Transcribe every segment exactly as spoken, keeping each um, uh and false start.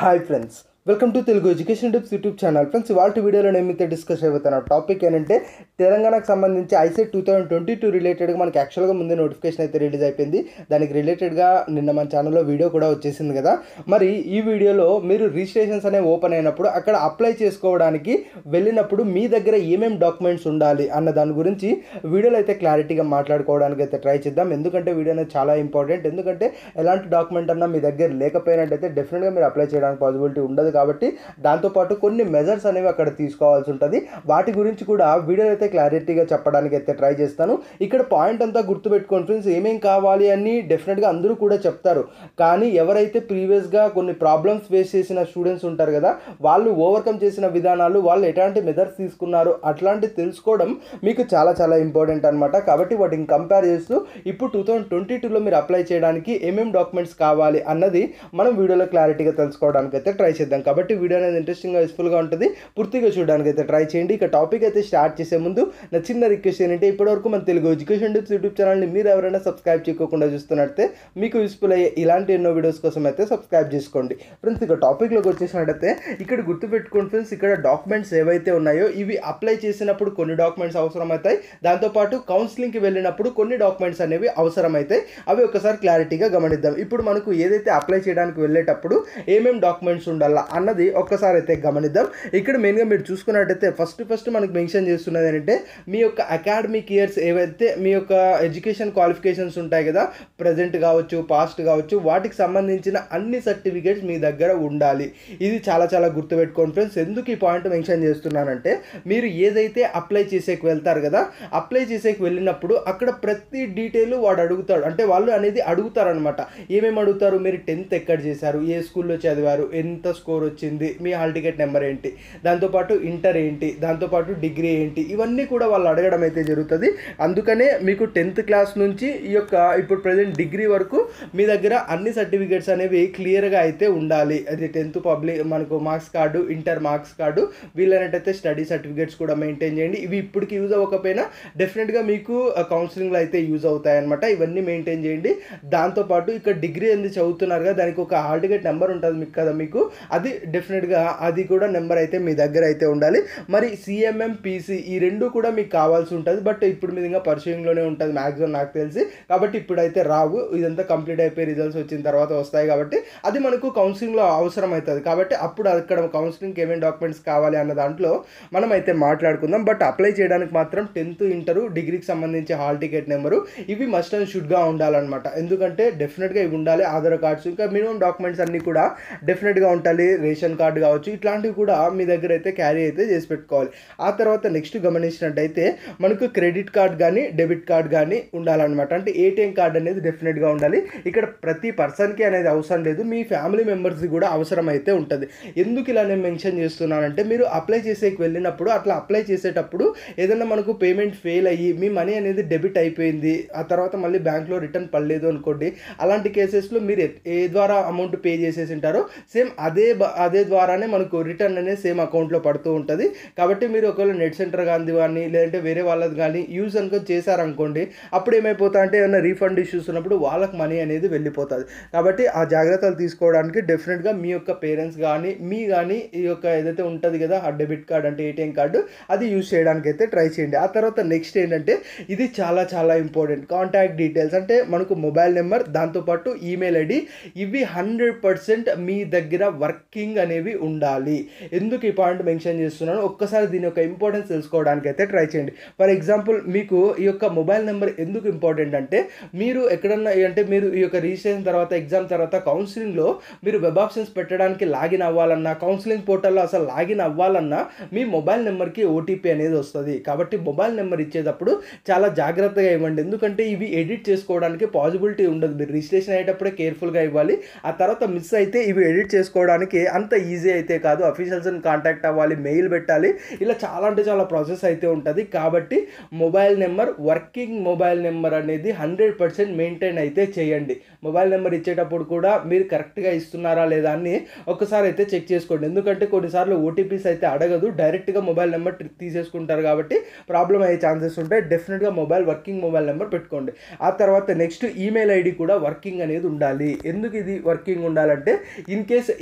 Hi friends, welcome to Telugu education tips YouTube channel. Friends, ఇవాళ వీడియోలో ఏమైతే డిస్కస్ అయిపోతున్న టాపిక్ ఏంటంటే తెలంగాణకు సంబంధించి ICET two thousand twenty two రిలేటెడ్గా మనకి యాక్చువల్గా ముందే నోటిఫికేషన్ అయితే రిలీజ్ అయిపోయింది. దానికి రిలేటెడ్గా నిన్న మన ఛానల్లో వీడియో కూడా వచ్చేసింది కదా. మరి ఈ వీడియోలో మీరు రిజిస్ట్రేషన్స్ అనేవి ఓపెన్ అయినప్పుడు అక్కడ అప్లై చేసుకోవడానికి వెళ్ళినప్పుడు మీ దగ్గర ఏమేమి డాక్యుమెంట్స్ ఉండాలి అన్న దాని గురించి వీడియోలో అయితే క్లారిటీగా మాట్లాడుకోవడానికి అయితే ట్రై చేద్దాం. ఎందుకంటే వీడియో అనేది చాలా ఇంపార్టెంట్. ఎందుకంటే ఎలాంటి డాక్యుమెంట్ అన్నా మీ దగ్గర లేకపోయినట్టయితే డెఫినెట్గా మీరు అప్లై చేయడానికి పాసిబిలిటీ ఉండదు. కాబట్టి దాంతోపాటు కొన్ని మెజర్స్ అనేవి అక్కడ తీసుకోవాల్సి ఉంటుంది. వాటి గురించి కూడా వీడియో అయితే క్లారిటీగా చెప్పడానికి అయితే ట్రై చేస్తాను. ఇక్కడ పాయింట్ అంతా గుర్తుపెట్టుకోండి ఫ్రెండ్స్, ఏమేం కావాలి అని డెఫినెట్గా అందరూ కూడా చెప్తారు. కానీ ఎవరైతే ప్రీవియస్గా కొన్ని ప్రాబ్లమ్స్ ఫేస్ చేసిన స్టూడెంట్స్ ఉంటారు కదా, వాళ్ళు ఓవర్కమ్ చేసిన విధానాలు, వాళ్ళు ఎలాంటి మెజర్స్ తీసుకున్నారు అట్లాంటివి తెలుసుకోవడం మీకు చాలా చాలా ఇంపార్టెంట్ అనమాట. కాబట్టి వాటిని కంపేర్ చేస్తూ ఇప్పుడు టూ థౌజండ్ ట్వంటీ టూలో మీరు అప్లై చేయడానికి ఏమేమి డాక్యుమెంట్స్ కావాలి అన్నది మనం వీడియోలో క్లారిటీగా తెలుసుకోవడానికి అయితే ట్రై చేద్దాం. కాబట్టి వీడియో అనేది ఇంట్రెస్టింగ్గా యూస్ఫుల్గా ఉంటుంది. పూర్తిగా చూడడానికి అయితే ట్రై చేయండి. ఇక టాపిక్ అయితే స్టార్ట్ చేసే ముందు నా చిన్న రిక్వెస్ట్ ఏంటంటే, ఇప్పటివరకు మన తెలుగు ఎడ్యుకేషన్ టిప్స్ యూట్యూబ్ ఛానల్ని మీరు ఎవరైనా సబ్స్క్రైబ్ చేయకుండా చూస్తున్నట్టే మీకు యూస్ఫుల్ అయ్యే ఇలాంటి ఎన్నో వీడియోస్ కోసం అయితే సబ్స్క్రైబ్ చేసుకోండి. ఫ్రెండ్స్, ఇక టాపిక్లోకి వచ్చేసినట్టయితే ఇక్కడ గుర్తుపెట్టుకోండి ఫ్రెండ్స్, ఇక్కడ డాక్యుమెంట్స్ ఏవైతే ఉన్నాయో ఇవి అప్లై చేసినప్పుడు కొన్ని డాక్యుమెంట్స్ అవసరం అవుతాయి. దాంతోపాటు కౌన్సిలింగ్కి వెళ్ళినప్పుడు కొన్ని డాక్యుమెంట్స్ అనేవి అవసరమవుతాయి. అవి ఒకసారి క్లారిటీగా గమనిద్దాం. ఇప్పుడు మనకు ఏదైతే అప్లై చేయడానికి వెళ్ళేటప్పుడు ఏమేమి డాక్యుమెంట్స్ ఉండాలా అన్నది ఒక్కసారి అయితే గమనిద్దాం. ఇక్కడ మెయిన్గా మీరు చూసుకున్నట్టయితే ఫస్ట్ ఫస్ట్ మనకు మెన్షన్ చేస్తున్నది ఏంటంటే, మీ యొక్క అకాడమిక్ ఇయర్స్ ఏవైతే మీ యొక్క ఎడ్యుకేషన్ క్వాలిఫికేషన్స్ ఉంటాయి కదా, ప్రజెంట్ కావచ్చు, పాస్ట్ కావచ్చు, వాటికి సంబంధించిన అన్ని సర్టిఫికేట్స్ మీ దగ్గర ఉండాలి. ఇది చాలా చాలా గుర్తుపెట్టుకోండి ఫ్రెండ్స్. ఎందుకు ఈ పాయింట్ మెన్షన్ చేస్తున్నానంటే, మీరు ఏదైతే అప్లై చేసేకి వెళ్తారు కదా, అప్లై చేసేకి వెళ్ళినప్పుడు అక్కడ ప్రతి డీటెయిల్ వాడు అడుగుతాడు. అంటే వాళ్ళు అనేది అడుగుతారనమాట. ఏమేమి అడుగుతారు, మీరు టెన్త్ ఎక్కడ చేశారు, ఏ స్కూల్లో చదివారు, ఎంత స్కోర్ వచ్చింది, మీ హాల్ టికెట్ నెంబర్ ఏంటి, దాంతోపాటు ఇంటర్ ఏంటి, దాంతోపాటు డిగ్రీ ఏంటి, ఇవన్నీ కూడా వాళ్ళు అడగడం అయితే జరుగుతుంది. అందుకనే మీకు టెన్త్ క్లాస్ నుంచి ఈ యొక్క ఇప్పుడు ప్రజెంట్ డిగ్రీ వరకు మీ దగ్గర అన్ని సర్టిఫికేట్స్ అనేవి క్లియర్గా అయితే ఉండాలి. అది టెన్త్ పబ్లిక్ మనకు marks card, inter marks card, వీలైనట్టయితే స్టడీ సర్టిఫికేట్స్ కూడా మెయింటైన్ చేయండి. ఇవి ఇప్పటికి యూజ్ అవ్వకపోయినా డెఫినెట్గా మీకు కౌన్సిలింగ్లో అయితే యూజ్ అవుతాయి అనమాట. ఇవన్నీ మెయింటైన్ చేయండి. దాంతోపాటు ఇక్కడ డిగ్రీ ఎందుకు చదువుతున్నారు కదా, దానికి ఒక హాల్ టికెట్ నెంబర్ ఉంటుంది మీకు కదా, మీకు అది డెఫినెట్గా అది కూడా నెంబర్ అయితే మీ దగ్గర అయితే ఉండాలి. మరి సిఎంఎం, పీసీ ఈ రెండు కూడా మీకు కావాల్సి ఉంటుంది. బట్ ఇప్పుడు మీద ఇంకా పర్సూయింగ్లోనే ఉంటుంది మ్యాక్సిమం నాకు తెలిసి. కాబట్టి ఇప్పుడైతే రావు, ఇదంతా కంప్లీట్ అయిపోయి రిజల్ట్స్ వచ్చిన తర్వాత వస్తాయి. కాబట్టి అది మనకు కౌన్సిలింగ్లో అవసరం అవుతుంది. కాబట్టి అప్పుడు అక్కడ కౌన్సిలింగ్కి ఏమేమి డాక్యుమెంట్స్ కావాలి అన్న దాంట్లో మనం అయితే మాట్లాడుకుందాం. బట్ అప్లై చేయడానికి మాత్రం టెన్త్, ఇంటరు, డిగ్రీకి సంబంధించి హాల్ టికెట్ నెంబరు ఇవి మస్ట్ అండ్ షుడ్గా ఉండాలన్నమాట. ఎందుకంటే డెఫినెట్గా ఇవి ఉండాలి. ఆధార్ కార్డ్స్, ఇంకా మినిమం డాక్యుమెంట్స్ అన్నీ కూడా డెఫినెట్గా ఉండాలి. రేషన్ కార్డు కావచ్చు, ఇట్లాంటివి కూడా మీ దగ్గర అయితే క్యారీ అయితే చేసి పెట్టుకోవాలి. ఆ తర్వాత నెక్స్ట్ గమనించినట్టయితే మనకు క్రెడిట్ కార్డ్ కానీ డెబిట్ కార్డ్ కానీ ఉండాలన్నమాట. అంటే ఏటీఎం కార్డ్ అనేది డెఫినెట్గా ఉండాలి. ఇక్కడ ప్రతి పర్సన్కి అనేది అవసరం లేదు, మీ ఫ్యామిలీ మెంబర్స్ది కూడా అవసరం అయితే ఉంటుంది. ఎందుకు ఇలా నేను మెన్షన్ చేస్తున్నానంటే, మీరు అప్లై చేసేకి వెళ్ళినప్పుడు అట్లా అప్లై చేసేటప్పుడు ఏదైనా మనకు పేమెంట్ ఫెయిల్ అయ్యి మీ మనీ అనేది డెబిట్ అయిపోయింది, ఆ తర్వాత మళ్ళీ బ్యాంక్లో రిటర్న్ పడలేదు అనుకోండి, అలాంటి కేసెస్లో మీరు ఏ ద్వారా అమౌంట్ పే చేసేసి ఉంటారో సేమ్ అదే అదే ద్వారానే మనకు రిటర్న్ అనేది సేమ్ అకౌంట్లో పడుతూ ఉంటుంది. కాబట్టి మీరు ఒకవేళ నెట్ సెంటర్ కానీ కానీ లేదంటే వేరే వాళ్ళది కానీ యూజ్ అనుకో చేశారనుకోండి, అప్పుడు ఏమైపోతా అంటే ఏమైనా రీఫండ్ ఇష్యూస్ ఉన్నప్పుడు వాళ్ళకి మనీ అనేది వెళ్ళిపోతుంది. కాబట్టి ఆ జాగ్రత్తలు తీసుకోవడానికి డెఫినెట్గా మీ యొక్క పేరెంట్స్ కానీ మీ కానీ ఈ యొక్క ఏదైతే ఉంటుంది కదా ఆ డెబిట్ కార్డ్ అంటే ఏటీఎం కార్డు, అది యూజ్ చేయడానికి అయితే ట్రై చేయండి. ఆ తర్వాత నెక్స్ట్ ఏంటంటే, ఇది చాలా చాలా ఇంపార్టెంట్, కాంటాక్ట్ డీటెయిల్స్. అంటే మనకు మొబైల్ నెంబర్, దాంతోపాటు ఈమెయిల్ ఐడి, ఇవి హండ్రెడ్ పర్సెంట్ మీ దగ్గర వర్కింగ్ అనేవి ఉండాలి. ఎందుకు ఈ పాయింట్ మెన్షన్ చేస్తున్నాను, ఒక్కసారి దీని యొక్క ఇంపార్టెన్స్ తెలుసుకోవడానికి అయితే ట్రై చేయండి. ఫర్ ఎగ్జాంపుల్, మీకు ఈ యొక్క మొబైల్ నెంబర్ ఎందుకు ఇంపార్టెంట్ అంటే, మీరు ఎక్కడన్నా అంటే మీరు ఈ యొక్క రిజిస్ట్రేషన్ తర్వాత ఎగ్జామ్ తర్వాత కౌన్సిలింగ్లో మీరు వెబ్ ఆప్షన్స్ పెట్టడానికి లాగిన్ అవ్వాలన్నా, కౌన్సిలింగ్ పోర్టల్లో అసలు లాగిన్ అవ్వాలన్నా మీ మొబైల్ నెంబర్కి ఓటీపీ అనేది వస్తుంది. కాబట్టి మొబైల్ నెంబర్ ఇచ్చేటప్పుడు చాలా జాగ్రత్తగా ఇవ్వండి. ఎందుకంటే ఇవి ఎడిట్ చేసుకోవడానికి పాసిబిలిటీ ఉండదు. మీరు రిజిస్ట్రేషన్ అయ్యేటప్పుడే కేర్ఫుల్గా ఇవ్వాలి. ఆ తర్వాత మిస్ అయితే ఇవి ఎడిట్ చేసుకోవడానికి అంత ఈజీ అయితే కాదు. అఫీషియల్స్ని కాంటాక్ట్ అవ్వాలి, మెయిల్ పెట్టాలి, ఇలా చాలా అంటే చాలా ప్రాసెస్ అయితే ఉంటుంది. కాబట్టి mobile number, working mobile number అనేది హండ్రెడ్ పర్సెంట్ మెయింటైన్ అయితే చేయండి. మొబైల్ నెంబర్ ఇచ్చేటప్పుడు కూడా మీరు కరెక్ట్గా ఇస్తున్నారా లేదా అని ఒకసారి అయితే చెక్ చేసుకోండి. ఎందుకంటే కొన్నిసార్లు ఓటీపీస్ అయితే అడగదు, డైరెక్ట్గా మొబైల్ నెంబర్ తీసేసుకుంటారు. కాబట్టి ప్రాబ్లం అయ్యే ఛాన్సెస్ ఉంటాయి. డెఫినెట్గా మొబైల్ వర్కింగ్ మొబైల్ నెంబర్ పెట్టుకోండి. ఆ తర్వాత నెక్స్ట్ ఈమెయిల్ ఐడి కూడా వర్కింగ్ అనేది ఉండాలి. ఎందుకు ఇది వర్కింగ్ ఉండాలంటే, ఇన్ కేస్ ఏదన్నా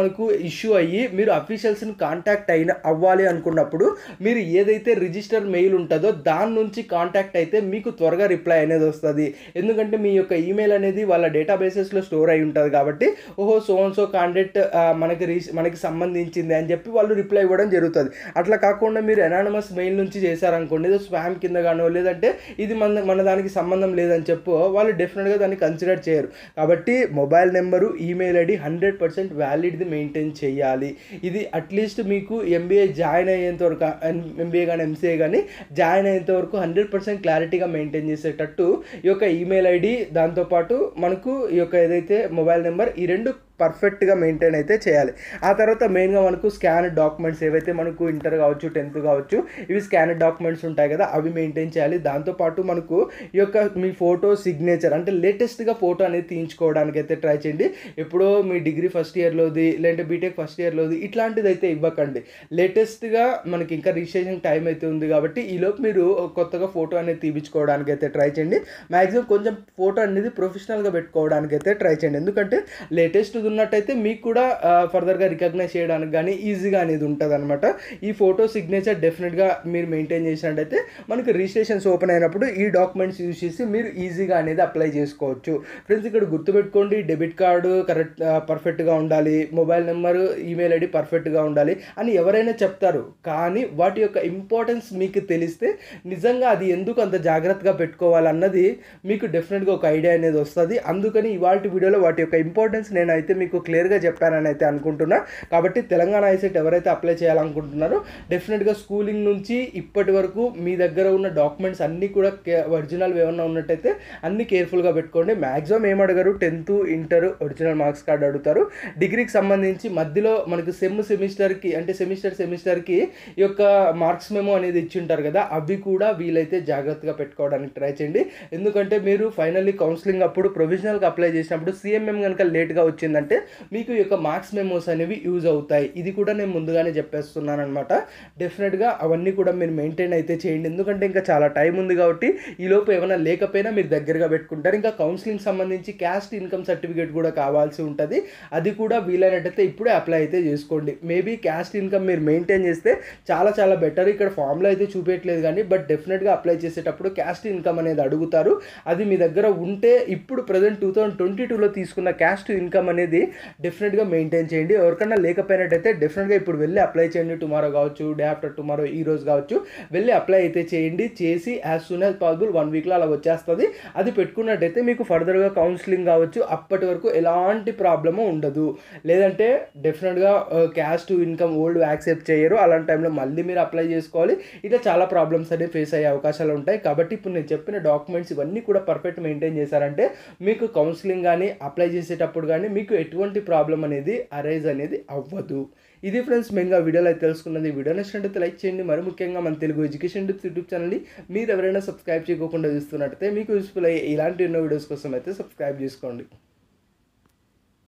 మనకు ఇష్యూ అయ్యి మీరు అఫీషియల్స్ని కాంటాక్ట్ అయిన అవ్వాలి అనుకున్నప్పుడు మీరు ఏదైతే రిజిస్టర్ మెయిల్ ఉంటుందో దాని నుంచి కాంటాక్ట్ అయితే మీకు త్వరగా రిప్లై అనేది వస్తుంది. ఎందుకంటే మీ యొక్క ఈమెయిల్ అనేది వాళ్ళ డేటాబేసెస్లో స్టోర్ అయి ఉంటుంది కాబట్టి ఓహో సో అండ్ సో కాంటాక్ట్ మనకి రీ మనకి సంబంధించింది అని చెప్పి వాళ్ళు రిప్లై ఇవ్వడం జరుగుతుంది. అట్లా కాకుండా మీరు అనానమస్ మెయిల్ నుంచి చేశారనుకోండి, ఏదో స్పామ్ కింద గానో లేదంటే ఇది మన మన దానికి సంబంధం లేదని చెప్పు వాళ్ళు డెఫినెట్గా దాన్ని కన్సిడర్ చేయరు. కాబట్టి mobile number, email ID hundred percent వ్యాలిడ్ది మెయింటైన్ చేయాలి. ఇది అట్లీస్ట్ మీకు ఎంబీఏ జాయిన్ అయ్యేంత వరకు, ఎంబీఏ కానీ ఎంసీఏ కానీ జాయిన్ అయ్యేంత వరకు హండ్రెడ్ పర్సెంట్ క్లారిటీగా మెయింటైన్ చేసేటట్టు ఈ యొక్క ఈమెయిల్ ఐడి దాంతోపాటు మనకు ఈ యొక్క ఏదైతే మొబైల్ నెంబర్ ఈ రెండు పర్ఫెక్ట్గా మెయింటైన్ అయితే చేయాలి. ఆ తర్వాత మెయిన్గా మనకు స్కాన్ డాక్యుమెంట్స్ ఏవైతే మనకు ఇంటర్ కావచ్చు, టెన్త్ కావచ్చు, ఇవి స్కాన్ డాక్యుమెంట్స్ ఉంటాయి కదా, అవి మెయింటైన్ చేయాలి. దాంతోపాటు మనకు ఈ యొక్క మీ ఫోటో సిగ్నేచర్ అంటే లేటెస్ట్గా ఫోటో అనేది తీయించుకోవడానికి అయితే ట్రై చేయండి. ఎప్పుడో మీ డిగ్రీ ఫస్ట్ ఇయర్లోది లేదంటే బీటెక్ ఫస్ట్ ఇయర్లోది ఇట్లాంటిది అయితే ఇవ్వకండి. లేటెస్ట్గా మనకి ఇంకా రిజిస్ట్రేషన్ టైం అయితే ఉంది కాబట్టి ఈలోపు మీరు కొత్తగా ఫోటో అనేది తీయించుకోవడానికి అయితే ట్రై చేయండి. మ్యాక్సిమం కొంచెం ఫోటో అనేది ప్రొఫెషనల్గా పెట్టుకోవడానికి అయితే ట్రై చేయండి. ఎందుకంటే లేటెస్ట్ ఉన్నట్టయితే మీకు కూడా ఫర్దర్గా రికగ్నైజ్ చేయడానికి కానీ ఈజీగా అనేది ఉంటుంది అనమాట. ఈ ఫోటో సిగ్నేచర్ డెఫినెట్గా మీరు మెయింటైన్ చేసినట్టయితే మనకి రిజిస్ట్రేషన్స్ ఓపెన్ అయినప్పుడు ఈ డాక్యుమెంట్స్ యూజ్ చేసి మీరు ఈజీగా అనేది అప్లై చేసుకోవచ్చు. ఫ్రెండ్స్ ఇక్కడ గుర్తుపెట్టుకోండి, డెబిట్ కార్డు కరెక్ట్ పర్ఫెక్ట్గా ఉండాలి, మొబైల్ నెంబరు, ఈమెయిల్ ఐడి పర్ఫెక్ట్గా ఉండాలి అని ఎవరైనా చెప్తారు. కానీ వాటి యొక్క ఇంపార్టెన్స్ మీకు తెలిస్తే నిజంగా అది ఎందుకు అంత జాగ్రత్తగా పెట్టుకోవాలన్నది మీకు డెఫినెట్గా ఒక ఐడియా అనేది వస్తుంది. అందుకని ఇవాళ వీడియోలో వాటి యొక్క ఇంపార్టెన్స్ నేను అయితే మీకు క్లియర్గా చెప్పానని అయితే అనుకుంటున్నా. కాబట్టి తెలంగాణ ఐసెట్ ఎవరైతే అప్లై చేయాలనుకుంటున్నారో డెఫినెట్గా స్కూలింగ్ నుంచి ఇప్పటి వరకు మీ దగ్గర ఉన్న డాక్యుమెంట్స్ అన్నీ కూడా ఒరిజినల్ ఏమన్నా ఉన్నట్టయితే అన్నీ కేర్ఫుల్గా పెట్టుకోండి. మ్యాక్సిమం ఏం అడగరు, tenth inter original marks card అడుగుతారు. డిగ్రీకి సంబంధించి మధ్యలో మనకు సెమ్ సెమిస్టర్కి అంటే సెమిస్టర్ సెమిస్టర్కి ఈ యొక్క మార్క్స్ మెమో అనేది ఇచ్చి ఉంటారు కదా, అవి కూడా వీలైతే జాగ్రత్తగా పెట్టుకోవడానికి ట్రై చేయండి. ఎందుకంటే మీరు ఫైనల్లీ కౌన్సిలింగ్ అప్పుడు ప్రొవిజనల్గా అప్లై చేసినప్పుడు సిఎంఎం కనుక లేట్గా వచ్చిందంటే మీకు ఈ యొక్క మార్క్స్ మెమోస్ అనేవి యూజ్ అవుతాయి. ఇది కూడా నేను ముందుగానే చెప్పేస్తున్నాను అనమాట. డెఫినెట్గా అవన్నీ కూడా మీరు మెయింటైన్ అయితే చేయండి. ఎందుకంటే ఇంకా చాలా టైం ఉంది కాబట్టి ఈ లోపు ఏమైనా లేకపోయినా మీరు దగ్గరగా పెట్టుకుంటారు. ఇంకా కౌన్సిలింగ్ సంబంధించి క్యాస్ట్ ఇన్కమ్ సర్టిఫికేట్ కూడా కావాల్సి ఉంటుంది. అది కూడా వీలైనట్టయితే ఇప్పుడే అప్లై అయితే చేసుకోండి. మేబీ క్యాస్ట్ ఇన్కమ్ మీరు మెయింటైన్ చేస్తే చాలా చాలా బెటర్. ఇక్కడ ఫామ్లో అయితే చూపించట్లేదు కానీ బట్ డెఫినెట్గా అప్లై చేసేటప్పుడు క్యాస్ట్ ఇన్కమ్ అనేది అడుగుతారు. అది మీ దగ్గర ఉంటే ఇప్పుడు ప్రజెంట్ టూ థౌజండ్ ట్వంటీ టూలో తీసుకున్న క్యాస్ట్ ఇన్కమ్ అనేది డెఫినెట్గా మెయింటైన్ చేయండి. ఎవరికన్నా లేకపోయినట్టయితే డెఫినెట్గా ఇప్పుడు వెళ్ళి అప్లై చేయండి. టుమారో కావచ్చు, డే ఆఫ్టర్ టుమారో, ఈ రోజు కావచ్చు, వెళ్ళి అప్లై అయితే చేయండి. చేసి as soon as possible one వీక్లో అలా వచ్చేస్తుంది. అది పెట్టుకున్నట్టయితే మీకు ఫర్దర్గా కౌన్సిలింగ్ కావచ్చు అప్పటి వరకు ఎలాంటి ప్రాబ్లము ఉండదు. లేదంటే డెఫినెట్గా క్యాస్ట్ ఇన్కమ్ ఓల్డ్ యాక్సెప్ట్ చేయరు. అలాంటి టైంలో మళ్ళీ మీరు అప్లై చేసుకోవాలి. ఇట్లా చాలా ప్రాబ్లమ్స్ అనేవి ఫేస్ అయ్యే అవకాశాలు ఉంటాయి. కాబట్టి ఇప్పుడు నేను చెప్పిన డాక్యుమెంట్స్ ఇవన్నీ కూడా పర్ఫెక్ట్ మెయింటైన్ చేశారంటే మీకు కౌన్సిలింగ్ కానీ అప్లై చేసేటప్పుడు కానీ మీకు ఎటువంటి ప్రాబ్లం అనేది అరైజ్ అనేది అవ్వదు. ఇది ఫ్రెండ్స్ మెయిన్గా వీడియోలో అయితే తెలుసుకున్నది. వీడియో నచ్చినట్టయితే లైక్ చేయండి. మరి ముఖ్యంగా మన తెలుగు ఎడ్యుకేషన్ టిప్స్ యూట్యూబ్ ఛానల్ని మీరు ఎవరైనా సబ్స్క్రైబ్ చేయకుండా చూస్తున్నట్టయితే మీకు యూస్ఫుల్ అయ్యే ఇలాంటి ఎన్నో వీడియోస్ కోసం అయితే సబ్స్క్రైబ్ చేసుకోండి.